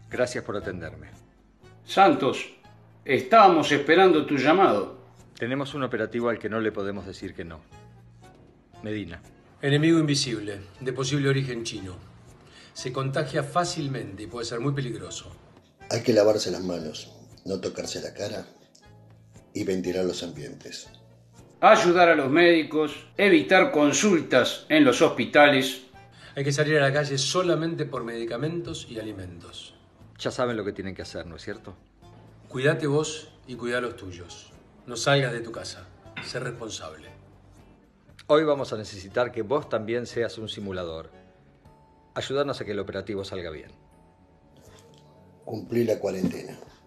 Gracias por atenderme. Santos, estábamos esperando tu llamado. Tenemos un operativo al que no le podemos decir que no. Medina. Enemigo invisible, de posible origen chino. Se contagia fácilmente y puede ser muy peligroso. Hay que lavarse las manos, no tocarse la cara y ventilar los ambientes. Ayudar a los médicos, evitar consultas en los hospitales. Hay que salir a la calle solamente por medicamentos y alimentos. Ya saben lo que tienen que hacer, ¿no es cierto? Cuídate vos y cuida a los tuyos. No salgas de tu casa. Sé responsable. Hoy vamos a necesitar que vos también seas un simulador. Ayúdanos a que el operativo salga bien. Cumplí la cuarentena.